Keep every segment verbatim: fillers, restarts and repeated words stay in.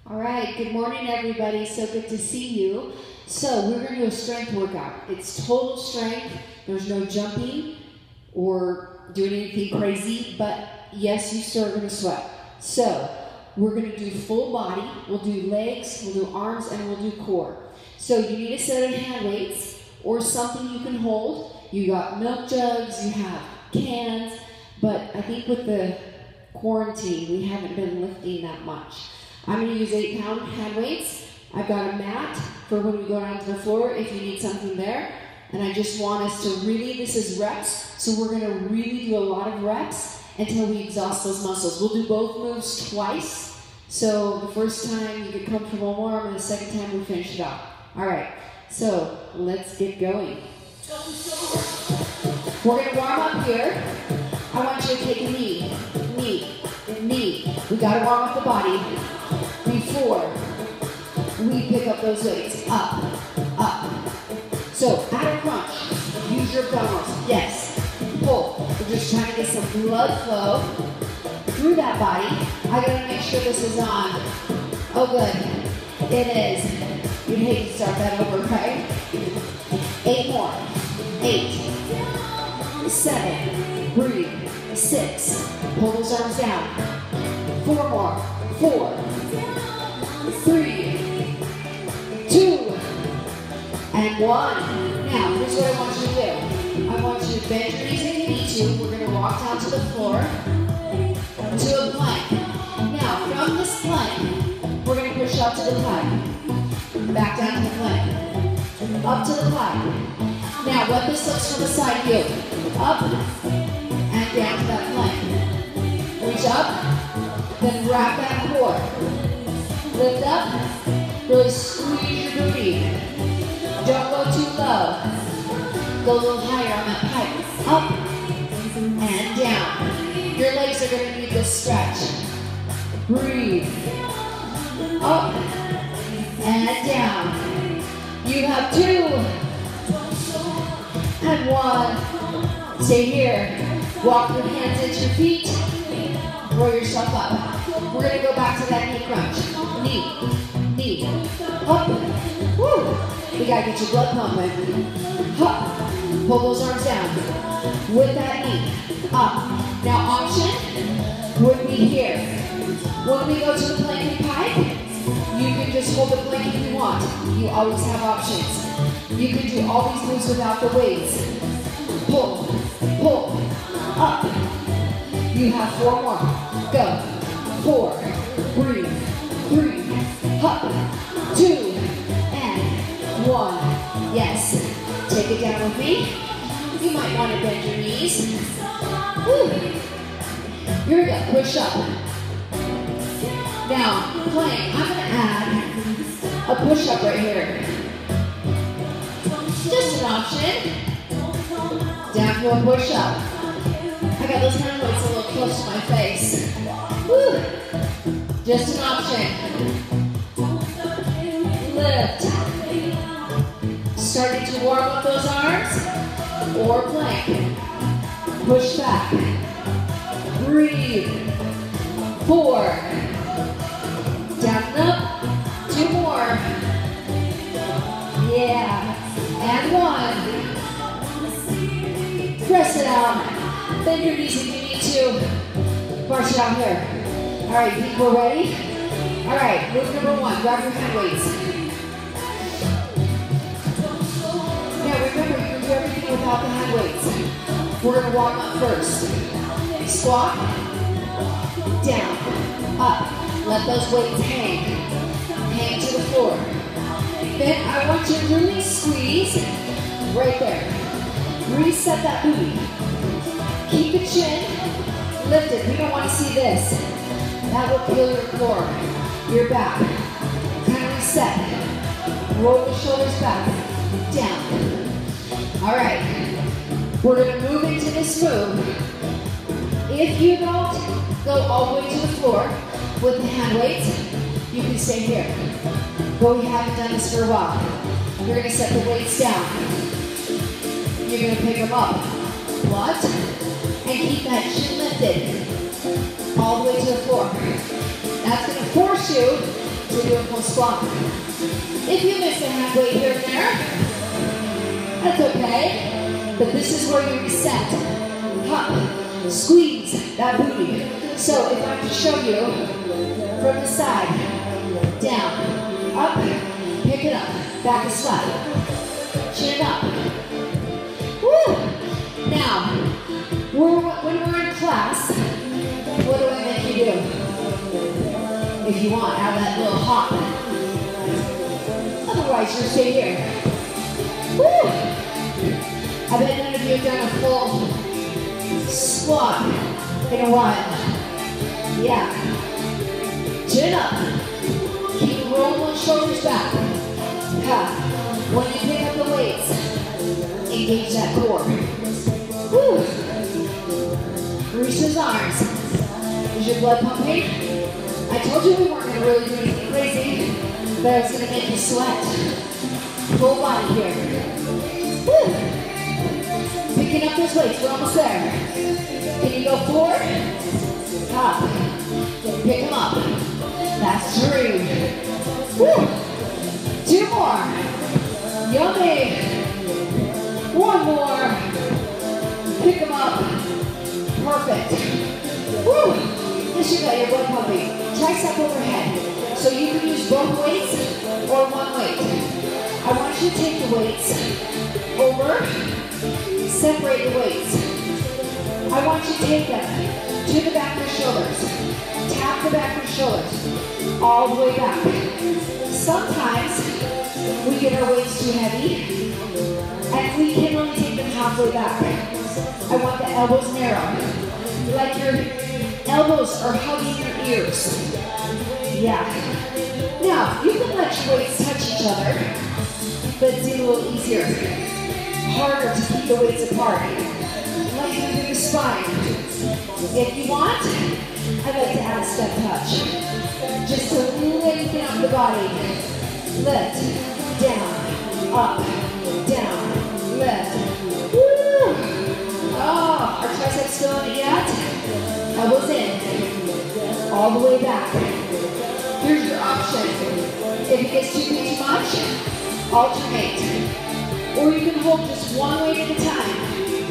All right, good morning everybody, so good to see you. So we're gonna do a strength workout. It's total strength, there's no jumping or doing anything crazy, but yes, you still are gonna sweat. So we're gonna do full body, we'll do legs, we'll do arms, and we'll do core. So you need a set of hand weights or something you can hold. You got milk jugs, you have cans, but I think with the quarantine, we haven't been lifting that much. I'm going to use eight pound hand weights. I've got a mat for when we go down to the floor if you need something there. And I just want us to really, this is reps, so we're going to really do a lot of reps until we exhaust those muscles. We'll do both moves twice. So the first time you get comfortable warm, and the second time we finish it off. All right, so let's get going. We're going to warm up here. I want you to take a knee, knee, knee. We got to warm up the body before we pick up those weights. Up, up. So, at a crunch, use your abdominals. Yes. Pull. We're just trying to get some blood flow through that body. I gotta make sure this is on. Oh, good. It is. You'd hate to start that over, right? Eight more. Eight. Seven. Breathe. Six. Pull those arms down. Four more. Four. Three, two, and one. Now, here's what I want you to do. I want you to bend your knees if you need to. We're going to walk down to the floor to a plank. Now, from this plank, we're going to push up to the plank. Back down to the plank. Up to the plank. Now, what this looks from the side view. Up and down to that plank. Reach up, then wrap that core. Lift up, really squeeze your booty. Don't go too low. Go a little higher on that pipe. Up and down. Your legs are going to need this stretch. Breathe. Up and down. You have two and one. Stay here. Walk your hands into your feet. Roll yourself up. We're going to go back to that knee crunch. Knee, knee, up. Woo. We got to get your blood pumping. Up. Pull those arms down. With that knee, up. Now option would be here. When we go to the plank and pike, you can just hold the plank if you want. You always have options. You can do all these moves without the weights. Pull, pull, up. You have four more. Go. Four, breathe, three, up, two, and one. Yes. Take it down with me. You might want to bend your knees. Woo. Here we go. Push up. Now, plank. I'm going to add a push up right here. Just an option. Down for a push up. I got those hand weights a little close to my face. Woo. Just an option. Lift. Starting to warm up those arms. Or plank. Push back. Breathe. Four. Down and up. Two more. Yeah. And one. Press it out. Bend your knees if you need to. March it out here. All right, you think we're ready? All right, move number one. Grab your hand weights. Now remember, you can do everything without the hand weights. We're going to warm up first. Squat. Down. Up. Let those weights hang. Hang to the floor. Then I want you to really squeeze right there. Reset that booty. Keep the chin lifted. We don't want to see this. That will kill your core, your back. Kind of reset. Roll the shoulders back, down. All right. We're going to move into this move. If you don't go all the way to the floor with the hand weights, you can stay here. But we haven't done this for a while. You're going to set the weights down. You're going to pick them up. What? And keep that chin lifted all the way to the floor. That's going to force you to do a full squat. If you miss a hand weight here and there, that's okay. But this is where you reset. Up, squeeze that booty. So if I have to show you from the side, down, up, pick it up, back is flat, chin up. Woo! Now, we're, when we're in class, what do I make you do? If you want, have that little hop. Otherwise, you'll stay here. Woo! I bet none of you have done a full squat in a while. Yeah. Chin up. Keep rolling those shoulders back. Ha. When you pick up the weights, engage that core. Woo. Grease those arms. Is your blood pumping? I told you we weren't going to really do anything crazy, but I was going to make you sweat. Full body here. Woo. Picking up those weights. We're almost there. Can you go forward? Up. Pick them up. That's three. Woo. Two more. Yummy. One more. Pick them up. Perfect. Woo. This you got your blood pumping. Tricep overhead. So you can use both weights or one weight. I want you to take the weights over, separate the weights. I want you to take them to the back of your shoulders. Tap the back of your shoulders. All the way back. Sometimes we get our weights too heavy and we can only take them halfway back. I want the elbows narrow. Like your elbows are hugging your ears. Yeah. Now, you can let your weights touch each other, but it's a little easier. Harder to keep the weights apart. Lengthen through the spine. If you want, I'd like to add a step touch. Just to lengthen up the body. Lift, down, up, down, lift. Woo! Oh, our triceps still in it yet? Elbows in. All the way back. Here's your option. If it gets too big too much, alternate. Or you can hold just one weight at a time.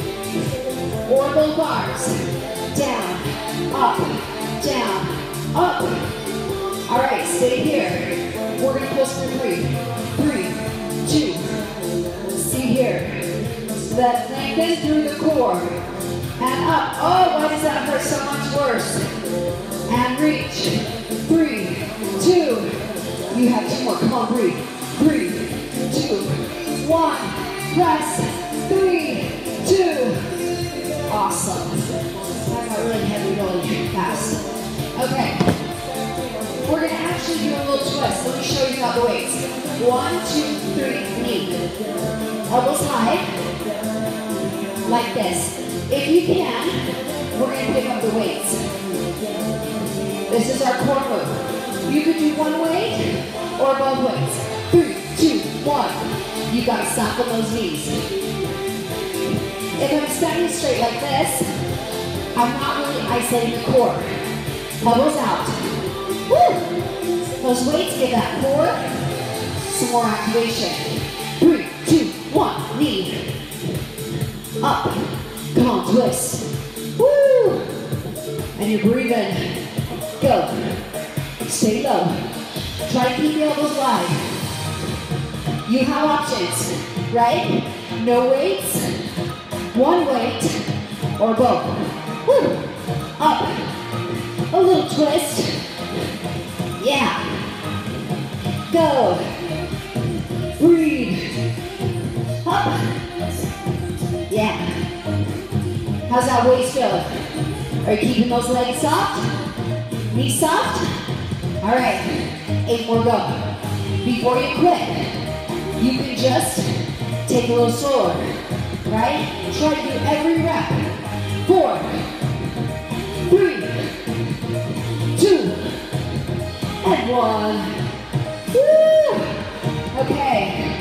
Or both arms. Down, up, down, up. All right, stay here. We're gonna pulse for three. Three, two. See here. Let lengthen through the core. And up. Oh, why does that hurt so much worse? And reach. Three, two. You have two more. Come on, breathe. Three, two, one. Rest. Three, two. Awesome. That got really heavy really fast. Okay. We're going to actually do a little twist. Let me show you how the weights. One, two, three, knee. Elbows high. Like this. If you can, we're going to pick up the weights. This is our core move. You could do one weight or both weights. Three, two, one. You got to soften those knees. If I'm standing straight like this, I'm not really isolating the core. Elbows out. Woo! Those weights give that core some more activation. Three, two, one. Knee. Up. Come on, twist. Woo! And you're breathing. Go. Stay low. Try to keep the elbows wide. You have options, right? No weights, one weight, or both. Woo! Up. A little twist. Yeah. Go. Breathe. Up. Yeah. How's that waist feel? Are you keeping those legs soft? Knees soft? All right. Eight more go. Before you quit, you can just take a little slower, right? Try to do every rep. Four, three, two, and one. Woo! Okay.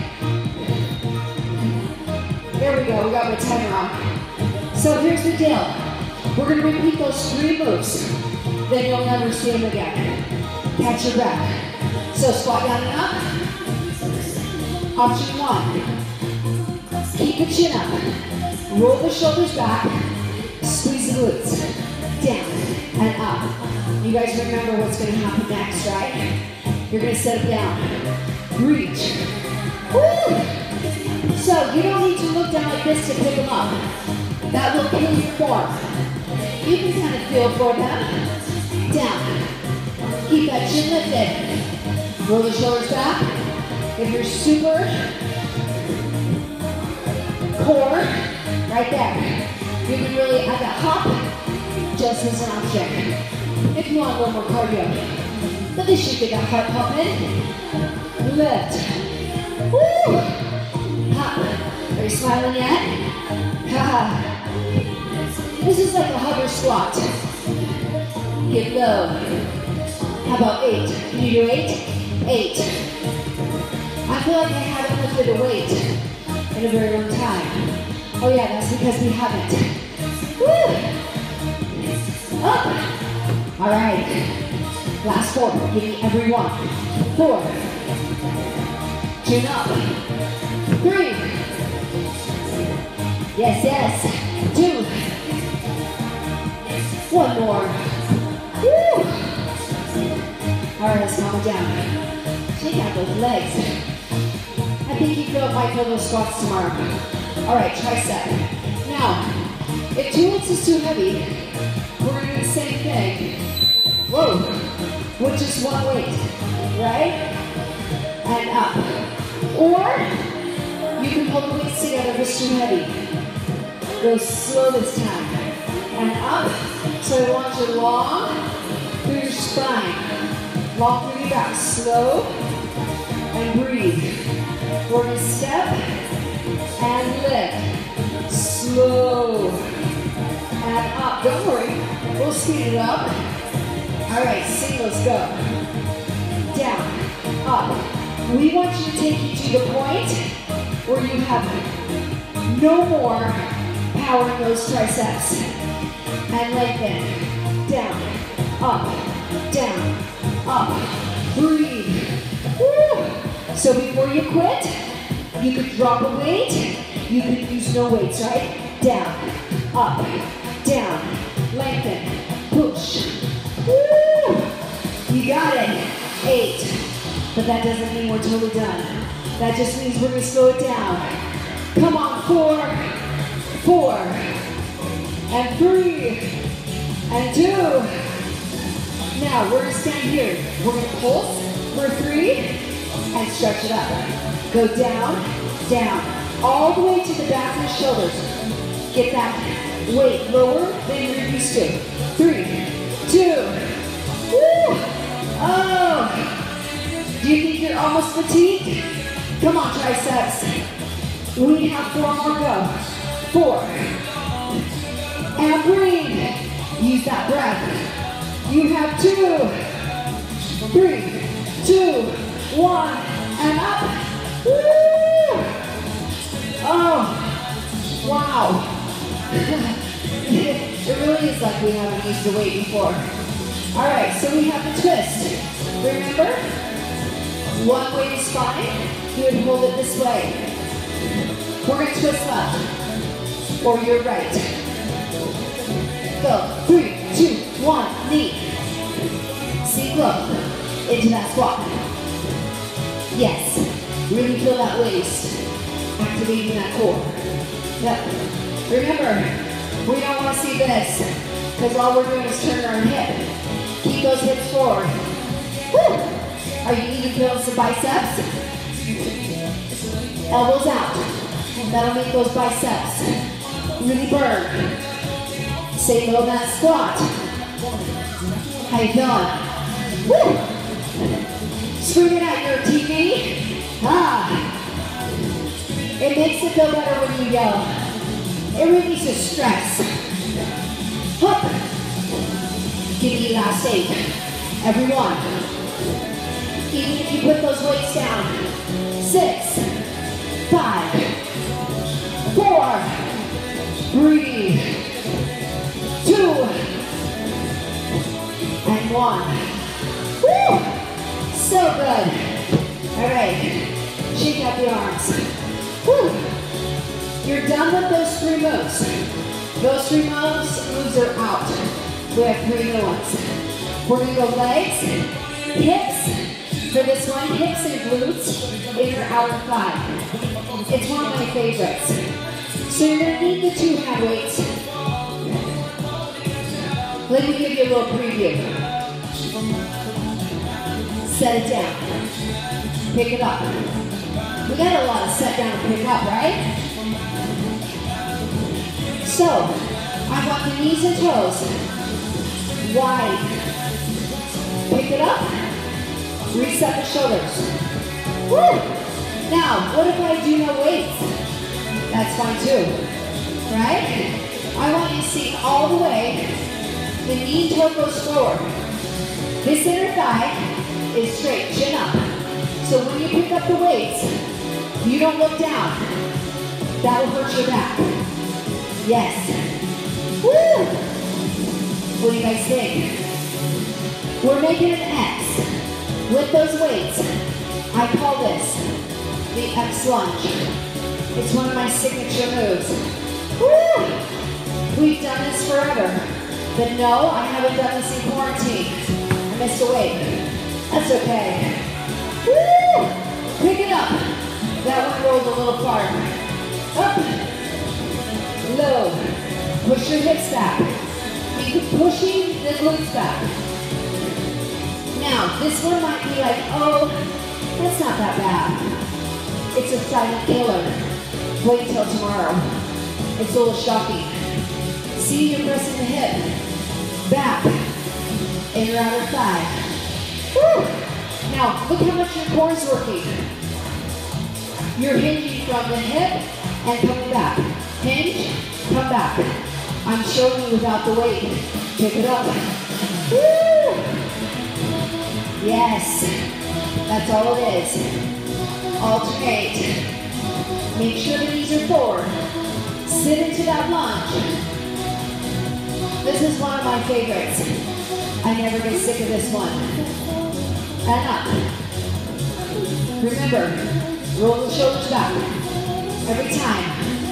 There we go, we got my timer on. So here's the deal. We're gonna repeat those three moves. Then you'll never see them again. Catch your breath. So squat down and up. Option one. Keep the chin up. Roll the shoulders back. Squeeze the glutes. Down and up. You guys remember what's going to happen next, right? You're going to set it down. Reach. Woo! So you don't need to look down like this to pick them up. That will kill your form. You can kind of feel for them. Down. Keep that chin lifted. Roll the shoulders back. If you're super core, right there. You can really add that hop just as an option. If you want a little more cardio. But this should get that heart pumping. Lift. Woo! Hop. Are you smiling yet? Haha. This is like a hover squat. Get low. How about eight? Can you do eight? Eight. I feel like I haven't lifted a weight in a very long time. Oh yeah, that's because we haven't. Woo! Up. All right. Last four. Give me every one. Four. Chin up. Three. Yes, yes. Two. One more. Woo! All right, let's calm it down. Shake out those legs. I think you feel, might feel those squats tomorrow. All right, tricep. Now, if two weights is too heavy, we're gonna do the same thing. Whoa, with just one weight, right? And up. Or, you can hold the weights together if it's too heavy. Go slow this time. And up. So I want you long through your spine. Long through your back. Slow. And breathe. We're gonna step and lift. Slow. And up. Don't worry. We'll speed it up. All right, singles go. Down. Up. We want you to take you to the point where you have no more power in those triceps. And lengthen. Down. Up. Down. Up. Breathe. Woo. So before you quit, you could drop a weight. You could use no weights, right? Down. Up. Down. Lengthen. Push. Woo. You got it. Eight. But that doesn't mean we're totally done. That just means we're going to slow it down. Come on, four, four, and three, and two. Now, we're going to stand here. We're going to pulse for three, and stretch it up. Go down, down, all the way to the back of the shoulders. Get that weight lower than you're used to. Three, two, woo! Oh! Do you think you're almost fatigued? Come on, triceps. We have four more go. Four. And breathe. Use that breath. You have two. Three, two, one, and up. Woo! Oh, wow. It really is like we haven't used the weight before. All right, so we have the twist. Remember? One way is fine. You would hold it this way. We're going to twist left. Or your right. Go. Three, two, one, knee. Sink low. Into that squat. Yes. Really feel that waist. Activating that core. Yep. Remember, we don't want to see this. Because all we're doing is turn our hip. Keep those hips forward. Woo! Are you even feeling some biceps? Elbows out. That'll make those biceps really burn. Stay low in that squat. How you feeling? Woo! Scream it out, your T V. Ah! It makes it feel better when you yell. It releases stress. Hup! Give me last eight. Everyone. Even if you put those weights down. Six, five, four, breathe, two, and one. Woo! So good. You're done with those three moves. Those three moves, moves are out. We have three new ones. We're gonna go legs, hips. For this one, hips and glutes, inner outer thigh. It's one of my favorites. So you're gonna need the two hand weights. Let me give you a little preview. Set it down. Pick it up. We got a lot of set down and pick up, right? So, I want the knees and toes wide. Pick it up. Reset the shoulders. Woo! Now, what if I do no weights? That's fine too, right? I want you to see all the way. The knee toe goes forward. This inner thigh is straight, chin up. So when you pick up the weights, you don't look down. That will hurt your back. Yes. Woo! What do you guys think? We're making an X with those weights. I call this the X lunge. It's one of my signature moves. Woo! We've done this forever. But no, I haven't done this in quarantine. I missed a weight. That's okay. Woo! Pick it up. That one rolled a little far. Up. Low. Push your hips back. Keep pushing the glutes back. Now, this one might be like, oh, that's not that bad. It's a silent killer. Wait till tomorrow. It's a little shocking. See, you're pressing the hip. Back. Inner outer thigh. Woo! Now, look how much your core is working. You're hinging from the hip and coming back. Hinge, come back. I'm showing you without the weight. Pick it up. Woo! Yes. That's all it is. Alternate. Make sure the knees are forward. Sit into that lunge. This is one of my favorites. I never get sick of this one. And up. Remember, roll the shoulders back. Every time.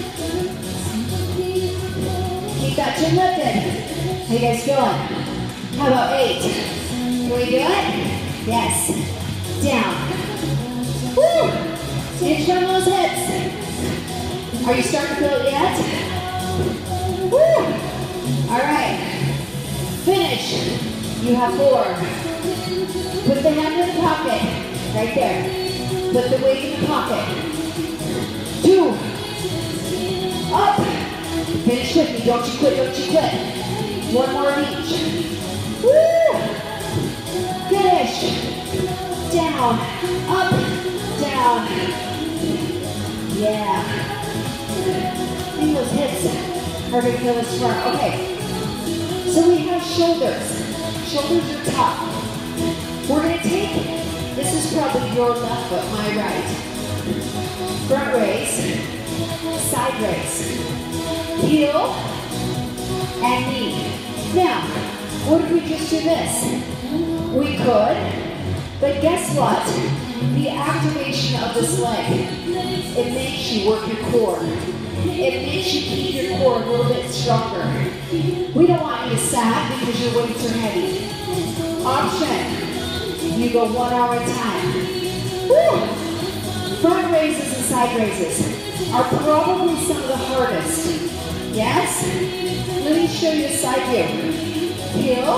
Keep that chin lifted. How you guys feeling? How about eight? Can we do it? Yes. Down. Woo! Inch from those hips. Are you starting to feel it yet? Woo! All right. Finish. You have four. Put the hand in the pocket. Right there. Put the weight in the pocket. Two. Up. Finish with me. Don't you quit. Don't you quit. One more of each. Woo! Finish. Down. Up. Down. Yeah. I think those hips are going to feel this front. Okay. So we have shoulders. Shoulders are top. We're going to take, this is probably your left foot, my right. Front raise, side raise, heel, and knee. Now, what if we just do this? We could, but guess what? The activation of this leg, it makes you work your core. It makes you keep your core a little bit stronger. We don't want you to sag because your weights are heavy. Option, you go one arm at a time. Woo! Front raises and side raises are probably some of the hardest. Yes? Let me show you a side view. Heel,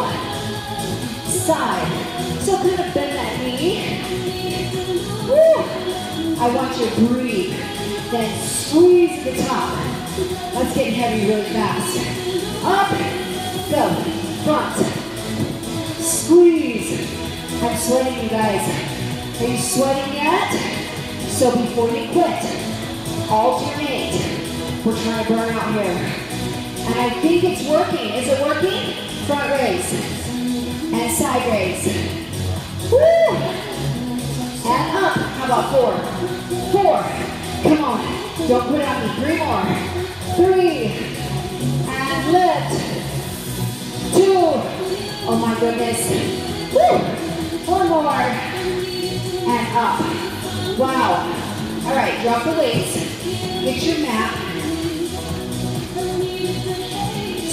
side. So kind of bend that knee. Woo! I want you to breathe. Then squeeze the top. Let's get heavy really fast. Up, go, front, squeeze. I'm sweating, you guys. Are you sweating yet? So before you quit, alternate. We're trying to burn out here. And I think it's working. Is it working? Front raise and side raise. Woo! And up. How about four? Four. Come on, don't quit on me. Three more. Three. And lift. Two. Oh my goodness. Woo. One more. And up. Wow. All right, drop the weights. Get your mat.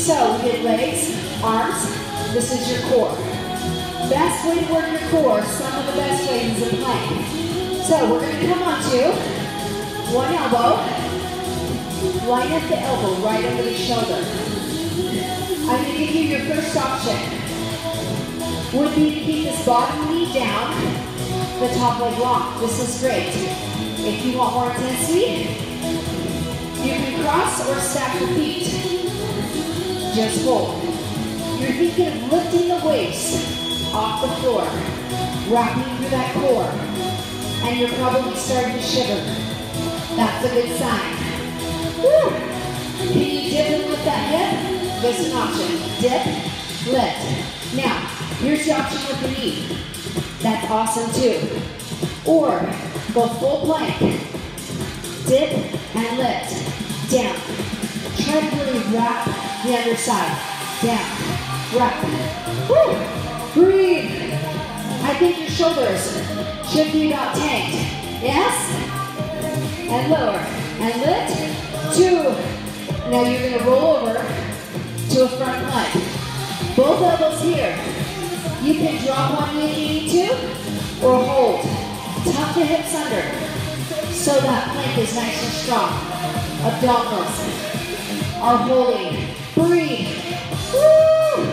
So we did legs, arms. This is your core. Best way to work your core, some of the best ways is a plank. So we're going to come on to one elbow. Line up the elbow right under the shoulder. I'm going to give you your first option. Would be to keep this bottom knee down, the top leg long. This is great. If you want more intensity, you can cross or stack your feet. Just hold. You're thinking of lifting the waist off the floor, wrapping through that core, and you're probably starting to shiver. That's a good sign. Woo. Can you dip and lift that hip? There's an option. Dip, lift. Now, here's the option with the knee. That's awesome too. Or go full plank. Dip and lift. Down. Try to really wrap the other side. Down. Wrap. Woo. Breathe. I think your shoulders should be about tanked. Yes? And lower. And lift. Two. Now you're going to roll over to a front plank. Both elbows here. You can drop one knee if you need to, or hold. Tuck the hips under so that plank is nice and strong. Abdominals are holding. Breathe. Woo.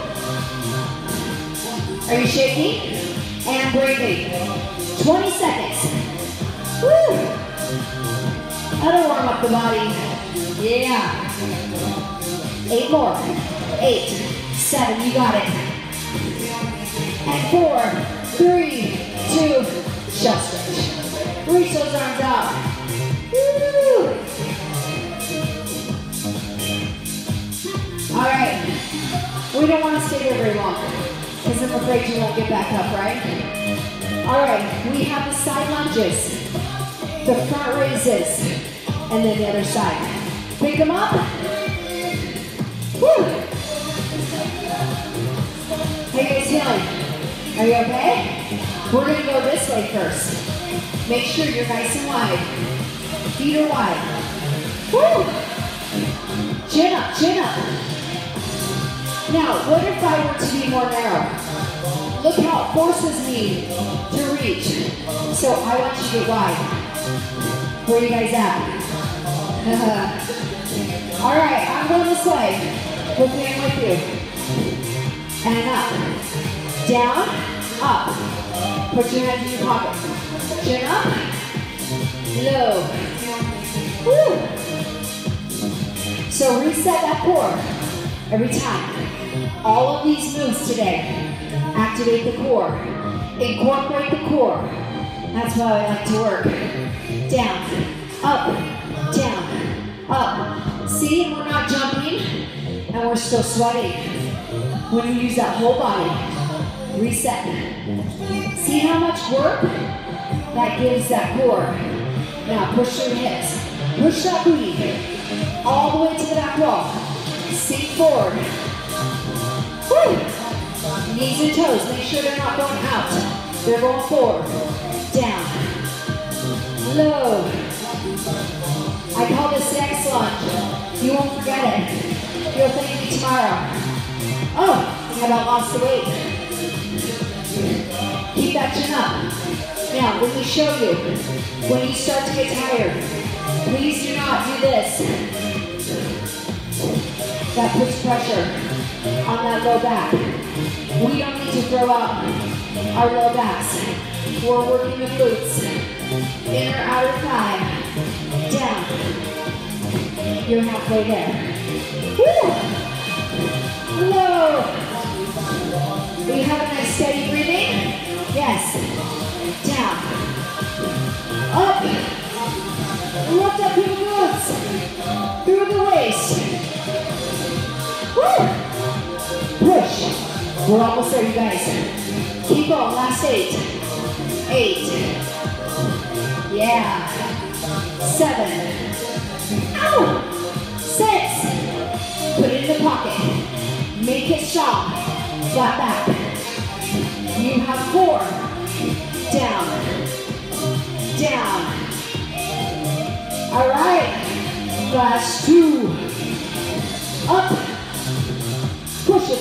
Are you shaking? And breathing. twenty seconds. Woo. That'll warm up the body. Yeah. Eight more. Eight, seven, you got it. And four, three, two, just stretch. Reach those arms out. Woo. All right. We don't want to stay there very long because I'm afraid you won't get back up, right? All right. We have the side lunges, the front raises, and then the other side. Pick them up. Woo. How you guys feeling? Are you okay? We're going to go this way first. Make sure you're nice and wide. Feet are wide. Woo. Chin up, chin up. Now, what if I were to be more narrow? Look how it forces me to reach. So I want you to get wide. Where are you guys at? All right, I'm going this way. Look in with you. And up. Down, up. Put your hands in your pocket. Chin up. Low. Woo. So reset that core every time. All of these moves today activate the core. Incorporate the core. That's how I like to work. Down, up, down, up. See, we're not jumping and we're still sweating. When you use that whole body, reset. See how much work that gives that core. Now push your hips. Push that booty all the way to the back wall. Sink forward. Woo. Knees and toes, make sure they're not going out. They're going forward. Down. Low. I call this next lunge. You won't forget it. You'll thank me tomorrow. Oh, I about lost the weight. Keep that chin up. Now, let me show you. When you start to get tired, please do not do this. That puts pressure on that low back. We don't need to throw out our low backs. We're working the glutes. Inner, outer thigh. Down. You're halfway there. Woo! Low. We have a nice steady breathing. Yes. Down. Up. Lift up your glutes. Through the waist. Woo! Push. We're almost there, you guys. Keep going. Last eight. Eight. Yeah. Seven. Ow! Six. Put it in the pocket. Make it strong. Flat back. You have four. Down. Down. All right. Last two. Up.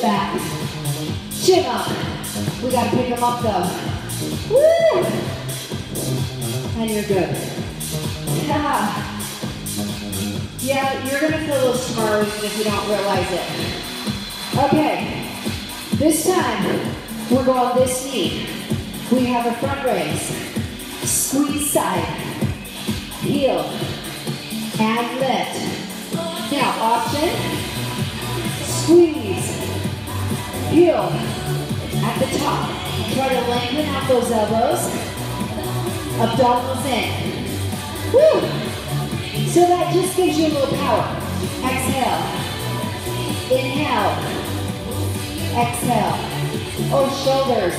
back. Chin up. We gotta pick them up though. Woo! And you're good. Yeah. Yeah, you're gonna feel a little smarter even if you don't realize it. Okay. This time, we're going this knee. We have a front raise. Squeeze side. Heel. And lift. Now, option. Squeeze. Heel. At the top. Try to lengthen out those elbows. Abdominals in. Woo! So that just gives you a little power. Exhale. Inhale. Exhale. Oh, shoulders.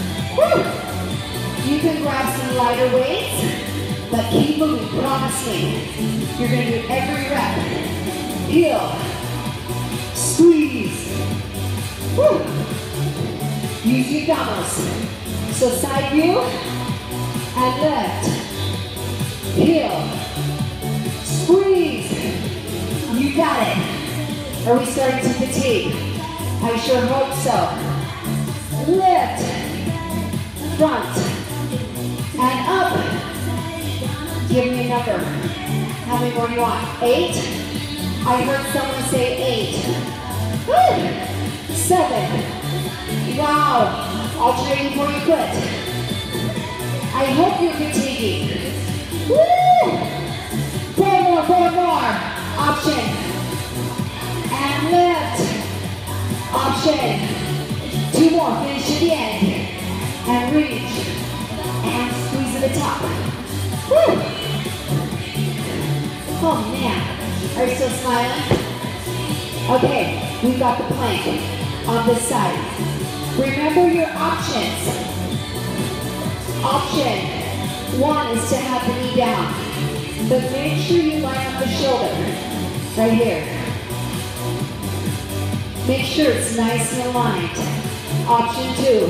Woo! You can grab some lighter weights, but keep moving, promise me. You're gonna do every rep. Heel. Squeeze. Woo! Use your abdominals. So side view and lift. Heel. Squeeze. You got it. Are we starting to fatigue? I sure hope so. Lift. Front. And up. Give me a number. How many more do you want? Eight? I heard someone say eight. Woo. Seven. Wow. I'll train you before you quit. I hope you're fatiguing. Woo! Four more, four more. Option. And lift. Option. Two more. Finish to the end. And reach. And squeeze at the top. Woo! Oh man. Are you still smiling? Okay. We've got the plank on this side. Remember your options. Option one is to have the knee down. But make sure you line up the shoulder. Right here. Make sure it's nice and aligned. Option two.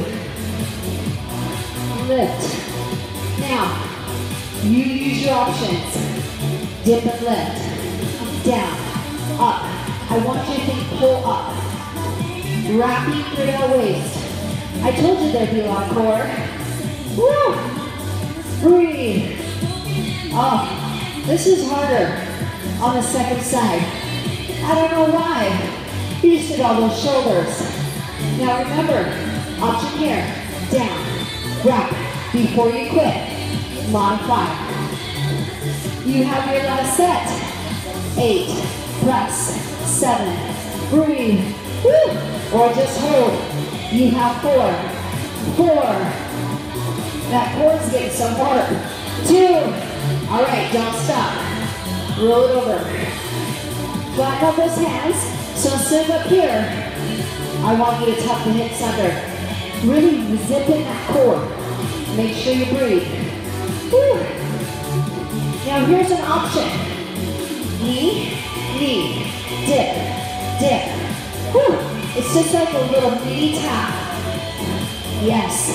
Lift. Now, you use your options. Dip and lift. Down. Up. I want you to think pull up. Wrapping through our waist. I told you there'd be a lot of core. Woo! Breathe. Oh, this is harder on the second side. I don't know why. You just did all those shoulders. Now remember, option here, down, wrap, before you quit, modify. You have your last set. Eight, press, seven, breathe, woo, or just hold. You have four, four. That core's getting some hard. Two. All right, don't stop. Roll it over. Flatten out those hands. So instead of up here, I want you to tuck the hips under. Really zip in that core. Make sure you breathe. Woo. Now here's an option. Knee, knee, dip, dip. Woo. It's just like a little mini tap. Yes.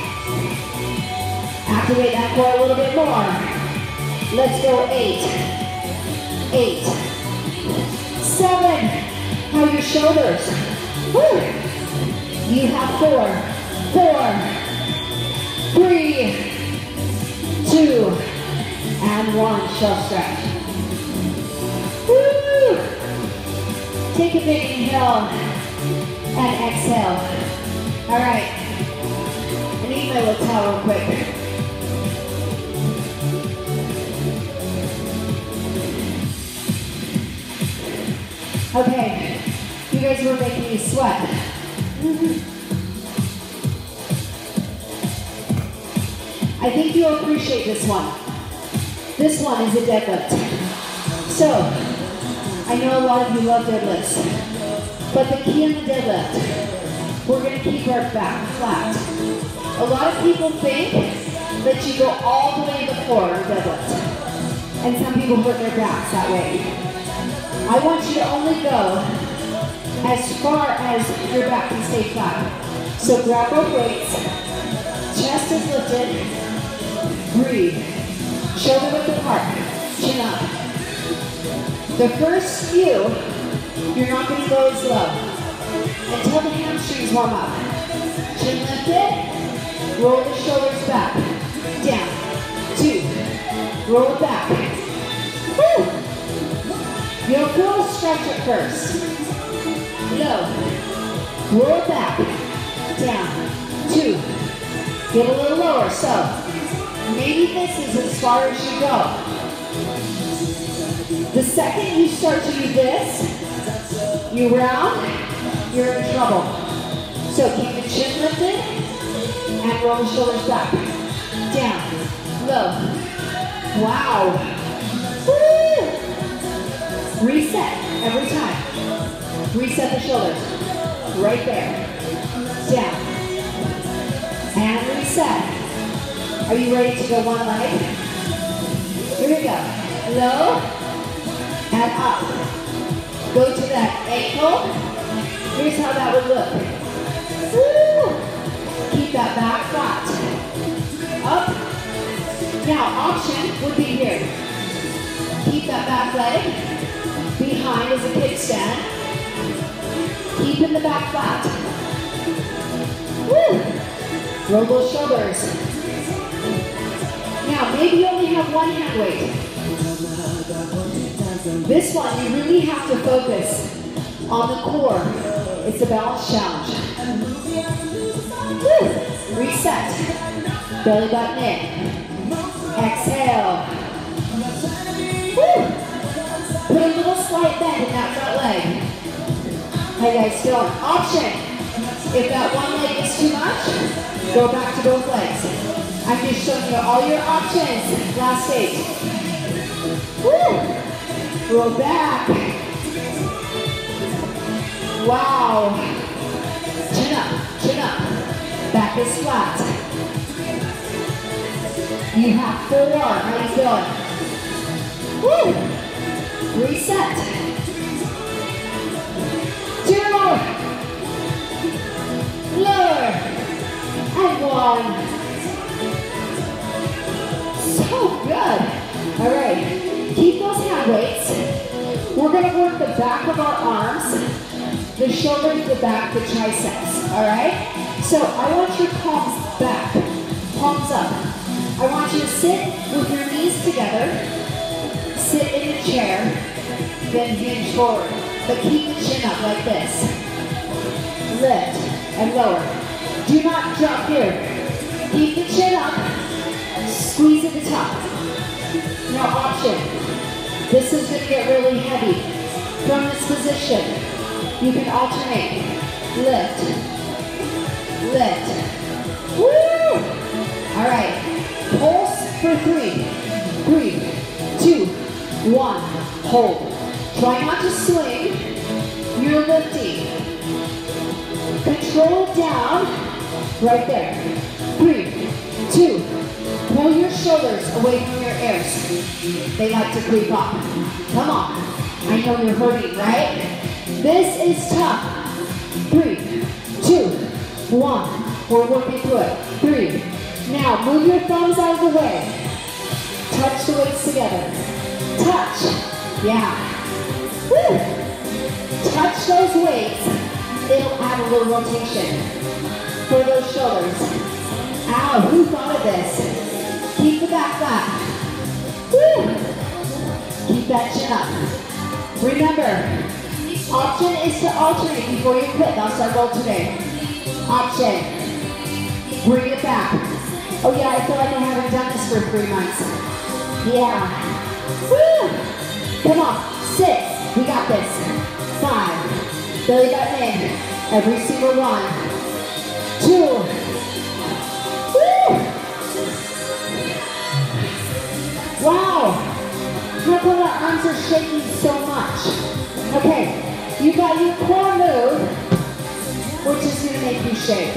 Activate that core a little bit more. Let's go eight, eight, seven. How are your shoulders? Woo. You have four, four, three, two, and one. Shell stretch. Woo. Take a big inhale and exhale. All right. I need my little towel real quick. Okay, you guys were making me sweat. I think you'll appreciate this one. This one is a deadlift. So, I know a lot of you love deadlifts, but the key on the deadlift, we're gonna keep our back flat. A lot of people think that you go all the way to the floor on deadlift, and some people hurt their backs that way. I want you to only go as far as your back can stay flat. So grab both weights, chest is lifted, breathe, shoulder width apart, chin up. The first few, you're not going to go as low. until the hamstrings warm up. Chin lifted, roll the shoulders back, down, two, roll it back. Woo! You'll feel a stretch at first. Low, roll it back, down, two, get a little lower, so maybe this is as far as you go. The second you start to do this, you round, you're in trouble. So keep the chin lifted and roll the shoulders back. Down, low. Wow. Woo! Reset every time. Reset the shoulders. Right there. Down. And reset. Are you ready to go one leg? Here we go. Low and up. Go to that ankle. Here's how that would look. Woo! Keep that back flat. Up. Now, option would be here. Keep that back leg behind as a kickstand. Keep in the back flat. Woo! Roll those shoulders. Now, maybe you only have one hand weight. This one, you really have to focus on the core. It's a balance challenge. Woo! Reset. Belly button in. Exhale. Woo! Put a little slight bend in that front leg. How you guys feeling? Option. If that one leg is too much, go back to both legs. I'm just showing you all your options. Last eight. Woo! Roll back. Wow. Chin up, chin up. Back is flat. You have four. How you feeling? Woo! Reset. Two more. Lower. And one. So good. All right. Keep those hand weights. We're going to work the back of our arms, the shoulders, the back, the triceps. All right? So I want your palms back, palms up. I want you to sit with your knees together, sit in a chair, then hinge forward. But keep the chin up like this. Lift and lower. Do not drop here. Keep the chin up, squeeze at the top. Now option. This is going to get really heavy. From this position, you can alternate. Lift. Lift. Woo! All right. Pulse for three. Three, two, one. Hold. Try not to swing. You're lifting. Control it down. Right there. Three, two. Pull your shoulders away from your ears. They like to creep up. Come on. I know you're hurting, right? This is tough. Three, two, one. We're working through it. Three. Now, move your thumbs out of the way. Touch the weights together. Touch. Yeah. Woo. Touch those weights. It'll add a little rotation for those shoulders. Ow, who thought of this? Keep the back flat. Woo. Keep that chin up. Remember, option is to alternate before you quit. That's our goal today. Option. Bring it back. Oh yeah, I feel like I haven't done this for three months. Yeah. Woo! Come on. Six. We got this. Five. Belly button in. Every single one. Two. Woo! Wow. How come our arms are shaking so much? Okay. You got your core move, which is going to make you shake.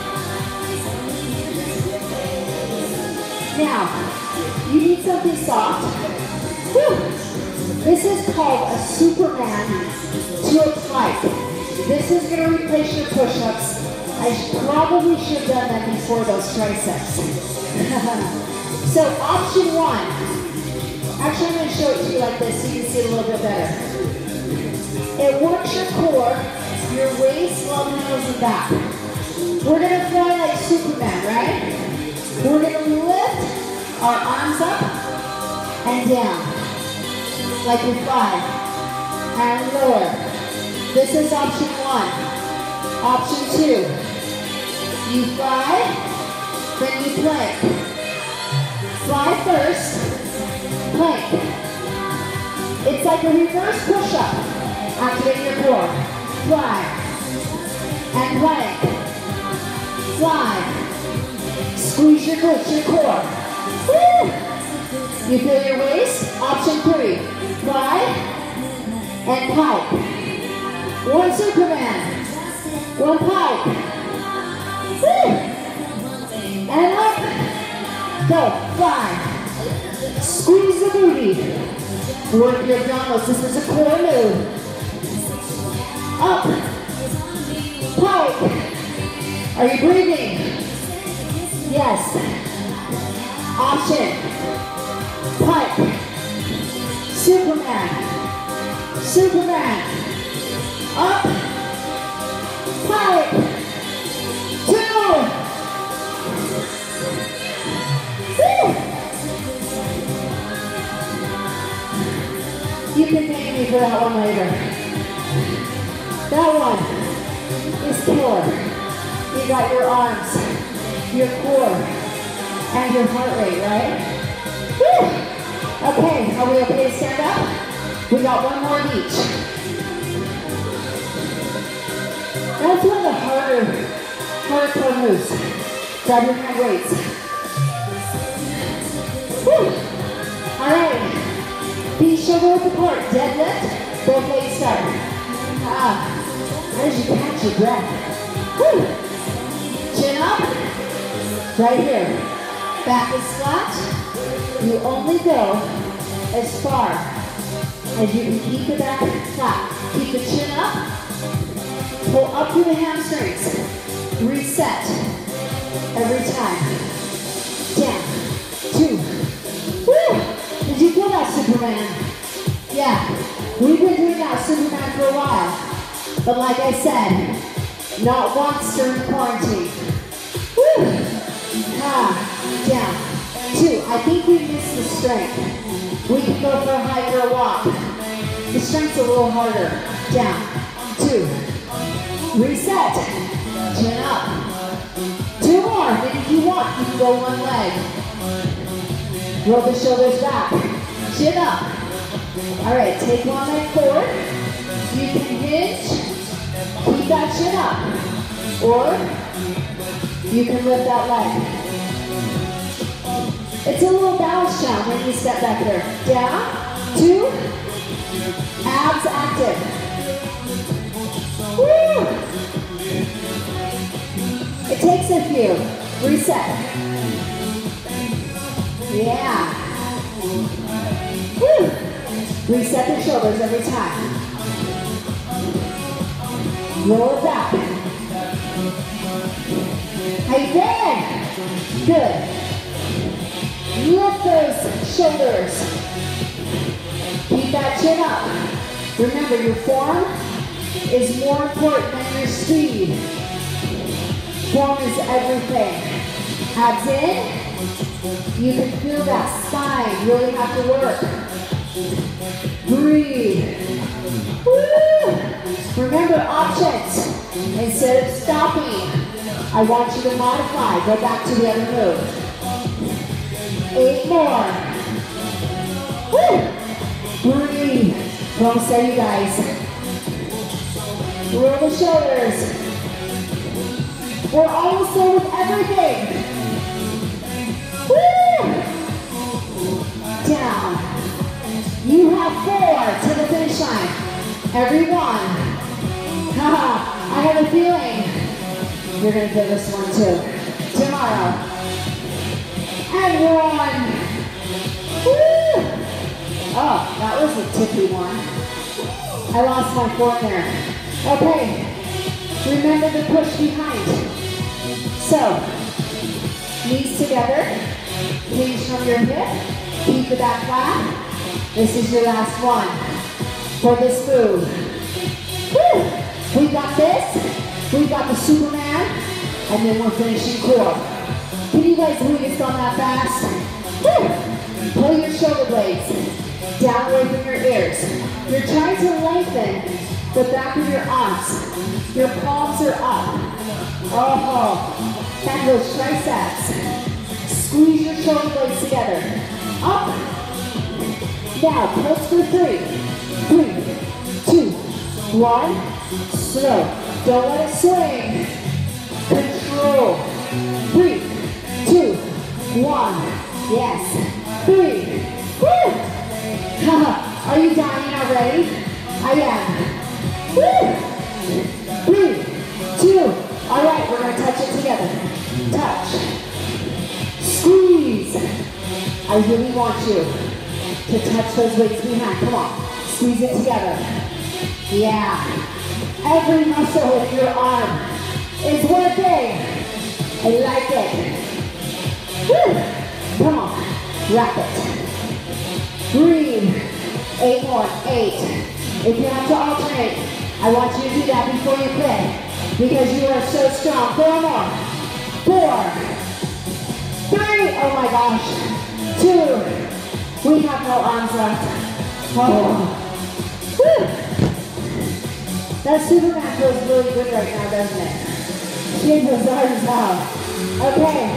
Now, you need something soft. Woo. This is called a Superman to a plank. This is going to replace your push-ups. I probably should have done that before those triceps. So option one. Actually, I'm going to show it to you like this so you can see it a little bit better. It works your core. your waist while the nose is back. We're gonna fly like Superman, right? We're gonna lift our arms up and down, like we fly, and lower. This is option one. Option two, you fly, then you plank. Fly first, plank. It's like a reverse push-up. Activate your core. Fly, and plank. Fly. Squeeze your glutes, your core. Woo! You feel your waist? Option three. Fly and pike. One Superman. One pike. Woo! And up. Go. Fly. Squeeze the booty. Work your abdominals. This is a core move. Up. Pike. Are you breathing? Yes. Option. Pike. Superman. Superman. Up. Pike. Two. Woo. You can thank me for that one later. That one is pure. You got your arms, your core, and your heart rate, right? Woo! Okay, are we okay to stand up? We got one more of each. That's one of the harder, harder core moves. Grab your hand weights. Woo! All right. Feet shoulder width apart. Deadlift. Both legs start. Ah. As you catch your breath. Woo! Chin up. Right here. Back is flat. You only go as far as you can keep the back flat. Keep the chin up. Pull up through the hamstrings. Reset. Every time. Down. Two. Woo! Did you feel that, Superman? Yeah. We've been doing that Superman for a while. But like I said, not once during quarantine. Woo! Ah, down. Two. I think we missed the strength. We can go for a hike or a walk. The strength's a little harder. Down. Two. Reset. Chin up. Two more. Then if you want, you can go one leg. Roll the shoulders back. Chin up. All right, take one leg forward. You can hinge. Keep that chin up. Or you can lift that leg. It's a little balance challenge when you step back there. Down, two, abs active. Woo! It takes a few. Reset. Yeah. Woo! Reset the shoulders every time. Roll it back. How you doing? Good. Lift those shoulders. Keep that chin up. Remember, your form is more important than your speed. Form is everything. Abs in. You can feel that spine. Really have to work. Breathe. Woo! Remember options. Instead of stopping, I want you to modify. Go back to the other move. Eight more. Woo! Breathe. Almost there, you guys. Roll the shoulders. We're almost there with everything. Woo! Down. You have four to the finish line. Everyone. Haha, I have a feeling you're going to give this one too. Tomorrow. And one. Woo! Oh, that was a tippy one. I lost my form there. Okay. Remember to push behind. So, knees together. Hinge from your hip. Keep the back flat. This is your last one for this move. Woo! We got this. We got the Superman. And then we're finishing core. Can you guys believe it's gone that fast? Woo! Pull your shoulder blades down away from your ears. You're trying to lengthen the back of your arms. Your palms are up. Oh, and those triceps. Squeeze your shoulder blades together. Up. Now, pulse for three. Three, two, one. Slow. Don't let it swing. Control. Three, two, one. Yes. Three. Woo! Are you dying already? I am. Woo! Three, two. All right, we're gonna touch it together. Touch. Squeeze. I really want you to touch those weights behind. Come on. Squeeze it together. Yeah. Every muscle in your arm is working. I like it. Woo! Come on. Wrap it. Breathe. Eight more. Eight. If you have to alternate, I want you to do that before you quit. Because you are so strong. Four more. Four. Three. Oh my gosh. Two. We have no arms left. Oh. Woo. That Superman feels really good right now, doesn't it? Get those arms out. Okay.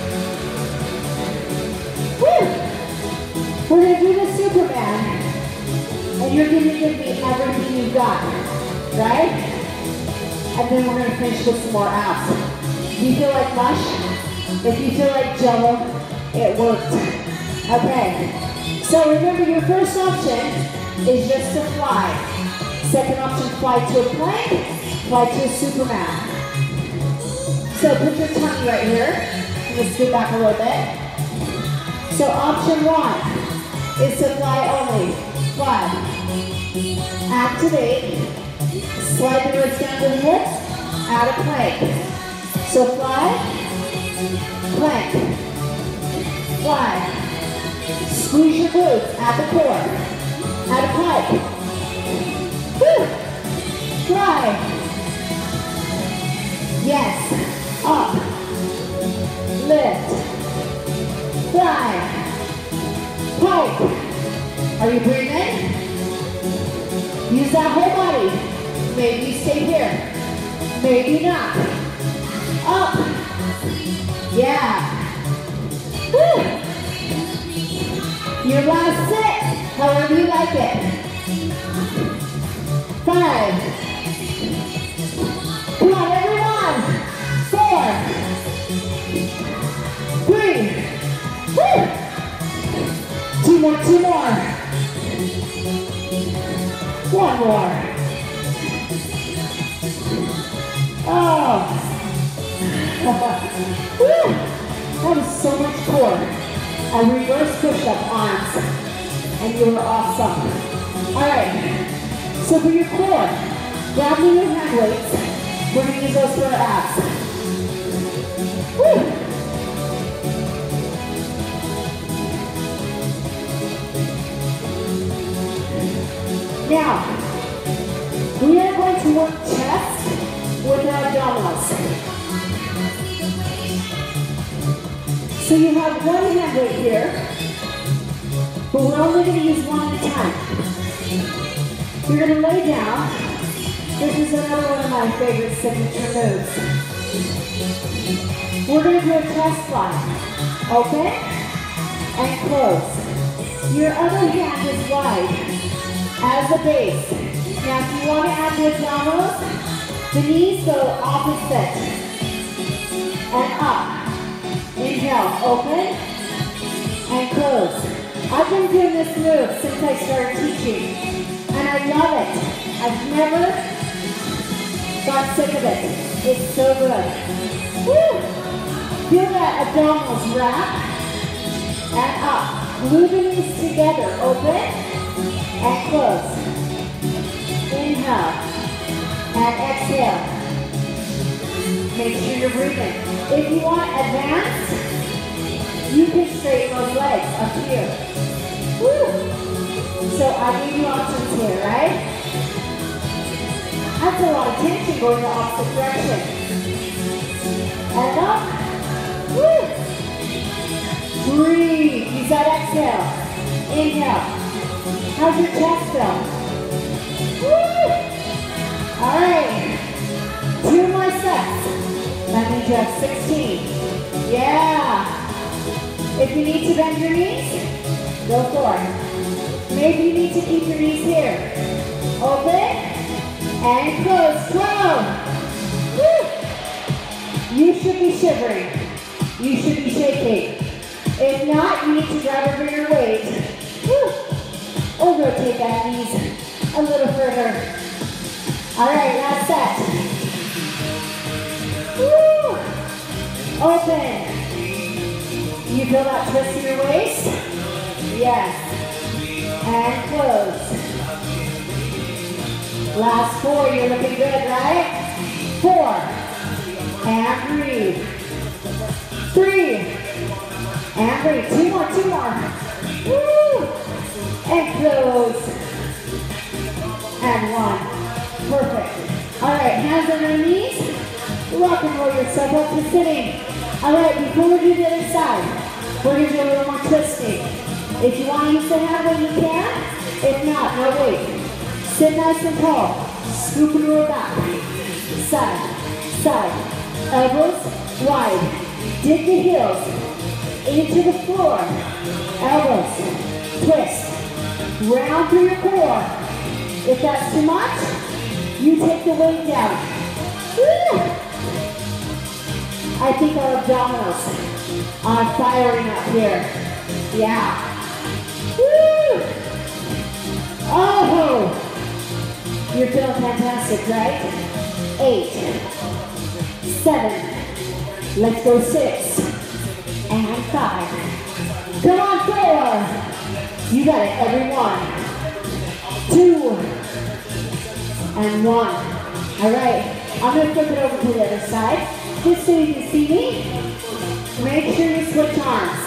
Woo. We're gonna do the Superman. And you're gonna give me everything you've got. Right? And then we're gonna finish with some more abs. Do you feel like mush? If you feel like jello, it worked. Okay. So remember, your first option is just to fly. Second option, fly to a plank, fly to a Superman. So put your tummy right here. Let's scoot back a little bit. So option one is to fly only. Fly. Activate. Slide the wrists down to the hips. Add a plank. So fly. Plank. Fly. Squeeze your glutes at the core. Add a plank. Woo! Fly. Yes. Up. Lift. Fly. Pike. Are you breathing? Use that whole body. Maybe stay here. Maybe not. Up. Yeah. Woo! Your last six, however you like it. Five. Come on, everyone. Four. Three. Woo. Two more, two more. One more. Oh. Woo. That was so much core. A reverse push-up arms. And you were awesome. All right. So for your core, grab me your hand weights. We're going to use those for our abs. Woo. Now, we are going to work chest with our abdominals. So you have one hand weight here, but we're only going to use one at a time. You're going to lay down. This is another one of my favorite signature moves. We're going to do a chest fly. Open and close. Your other hand is wide as the base. Now if you want to add the abdominals, the knees go opposite and up. Inhale, open and close. I've been doing this move since I started teaching. And I love it. I've never got sick of it. It's so good. Woo! Feel that abdominals wrap and up. Glue the knees together. Open and close. Inhale and exhale. Make sure you're breathing. If you want advanced, you can straighten those legs up to you. Woo! So I give you options here, right? At That's a lot of tension going the opposite direction. And up. Woo. Breathe. Use that exhale. Inhale. How's your chest feel? Woo. All right. Two more sets. That means you have sixteen. Yeah. If you need to bend your knees, go for it. Maybe you need to keep your knees here. Open and close. Close. Woo. You should be shivering. You should be shaking. If not, you need to grab a bigger weight. Woo. Or rotate that knees a little further. All right, last set. Woo. Open. You feel that twist in your waist? Yes. And close. Last four, you're looking good, right? Four. And breathe. Three. And breathe. Two more, two more. Woo! And close. And one. Perfect. All right, hands on your knees. Rock and roll yourself up to sitting. All right, before we do the other side, we're going to do a little more twisting. If you want to use the handle, you can. If not, no wait. Sit nice and tall. Scoop and roll back. Side, side. Elbows wide. Dig the heels into the floor. Elbows, twist. Round through your core. If that's too much, you take the weight down. Woo! I think our abdominals are firing up here. Yeah. Woo! Oh! You're feeling fantastic, right? Eight. Seven. Let's go six. And five. Come on, four. You got it, everyone. Two. And one. All right. I'm going to flip it over to the other side. Just so you can see me. Make sure you switch arms.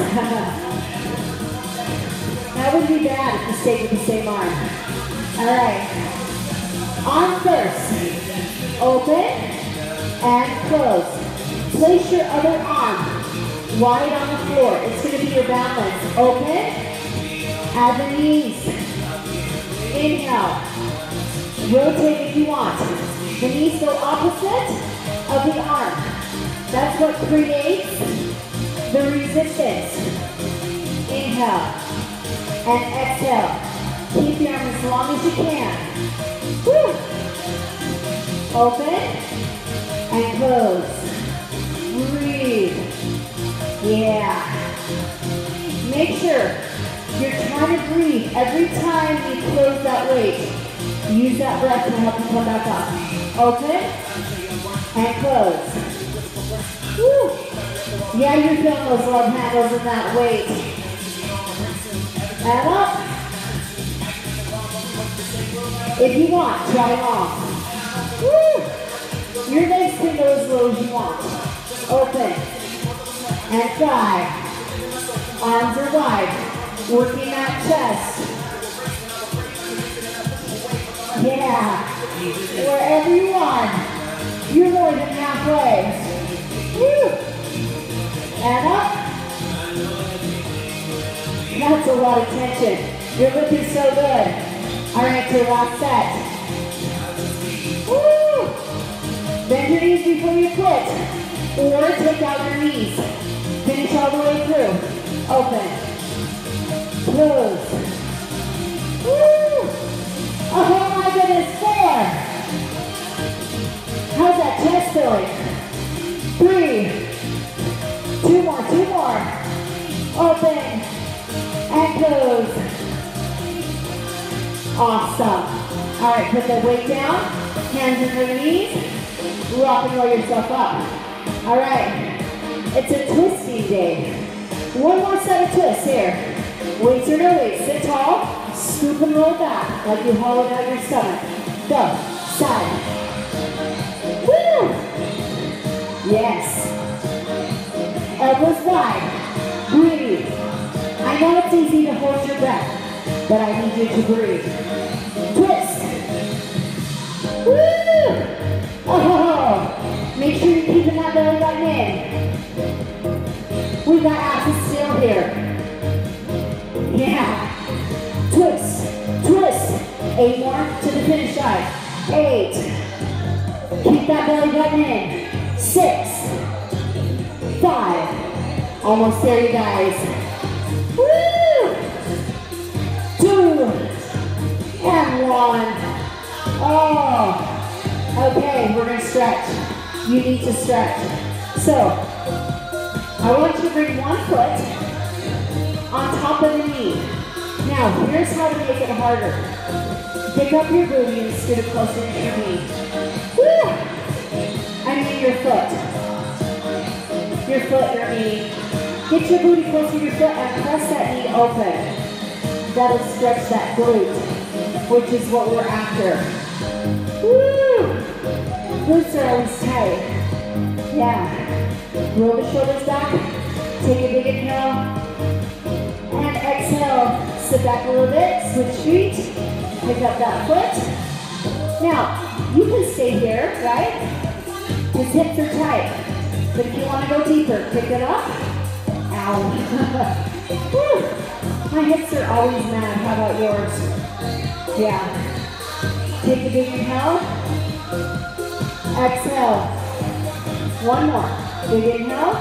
That would be bad if you stayed with the same arm. All right. Arm first. Open and close. Place your other arm wide on the floor. It's going to be your balance. Open. Add the knees. Inhale. Rotate if you want. The knees go opposite of the arm. That's what creates the resistance. Inhale and exhale. Keep the arm as long as you can. Woo. Open and close. Breathe. Yeah. Make sure you're trying to breathe every time you close that weight. Use that breath to help you come back up. Open and close. Woo. Yeah, you're feeling those love handles in that weight. And up. If you want, try long. Woo. Your legs can go as low as you want. Open and five. Arms are wide. Working that chest. Yeah. Wherever you are, you're more than halfway. Woo. And up. That's a lot of tension. You're looking so good. All right, to your last set. Woo. Bend your knees before you quit. Or take out your knees. Finish all the way through. Open. Close. Woo. Oh my goodness, four. How's that chest feeling? Three. Two more, two more. Open and close. Awesome. All right, put the weight down. Hands under the knees. Rock and roll yourself up. All right. It's a twisting day. One more set of twists here. Weights or no weights. Sit tall. Scoop and roll back like you hollowed out your stomach. Go. Side. Woo! Yes. Elbows wide. Breathe. I know it's easy to hold your breath, but I need you to breathe. Twist. Woo! Make sure you're keeping that belly button in. We've got abs still here. Yeah. Twist, twist. Eight more to the finish line. Eight. Keep that belly button in. Six. Five. Almost there, you guys. Woo! Two. And one. Oh. Okay, we're gonna stretch. You need to stretch. So, I want you to bring one foot on top of the knee. Now, here's how to make it harder. Pick up your booty and scoot it closer to your knee. Woo! I mean your foot. Your foot, your knee. Get your booty closer to your foot and press that knee open. That'll stretch that glute, which is what we're after. Woo! Glutes are always tight. Yeah. Roll the shoulders back. Take a big inhale. And exhale. Sit back a little bit. Switch feet. Pick up that foot. Now, you can stay here, right? His hips are tight. But if you want to go deeper, pick it up. Ow. Woo. My hips are always mad. How about yours? Yeah. Take a big inhale. Exhale. One more. Big inhale.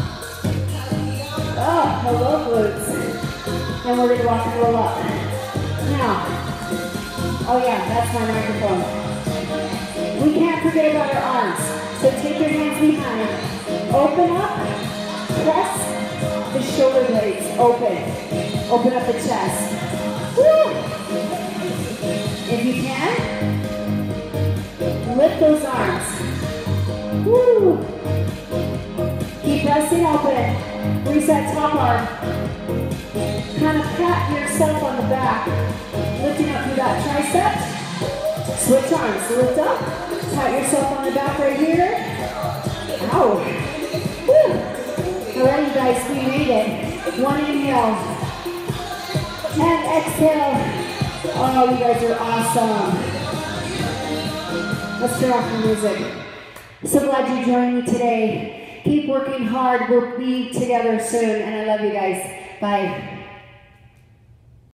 Oh, hello glutes. And we're gonna rock and roll up. Now, oh yeah, that's my microphone. We can't forget about our arms. So take your hands behind. Open up. Press the shoulder blades. Open. Open up the chest. Woo! If you can, lift those arms. Woo! Keep pressing open. Reset top arm. Kind of pat yourself on the back. Lifting up through that tricep. Switch arms. Lift up. Pat yourself on the back right here. Ow. Woo! Alright, you guys, we made it. One inhale. And exhale. Oh, you guys are awesome. Let's turn off the music. So glad you joined me today. Keep working hard. We'll be together soon. And I love you guys. Bye.